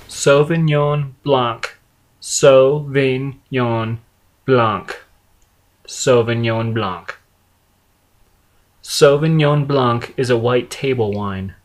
Sauvignon Blanc. Sauvignon Blanc. Sauvignon Blanc. Sauvignon Blanc is a white table wine.